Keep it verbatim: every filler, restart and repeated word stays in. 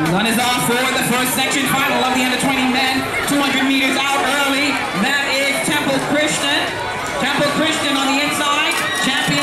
Gun is off for the first section final of the under twenty men. two hundred meters out early. That is Temple Christian. Temple Christian on the inside. Champion